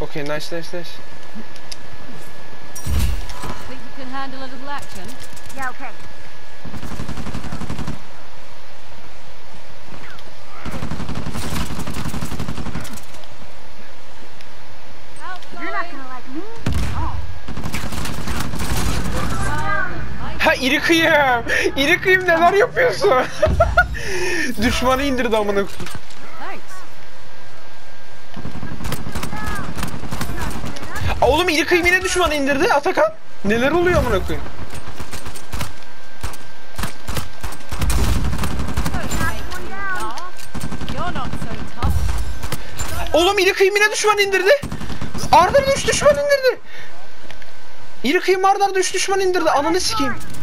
Okay, nice. Think you can handle a little action? Yeah, okay. You're not gonna like me? Oh. Ha iri kıyım. İri kıyım neler yapıyorsun? Düşmanı indirdi amına koyayım. Thanks. Oğlum iri kıyım yine düşmanı indirdi Atakan. Neler oluyor amına koyayım? You're not so tough. Oğlum iri kıyım yine düşmanı indirdi. Arda 3 düşman indirdi. İri kıyım arda 3 düşman indirdi. Ananı sikeyim.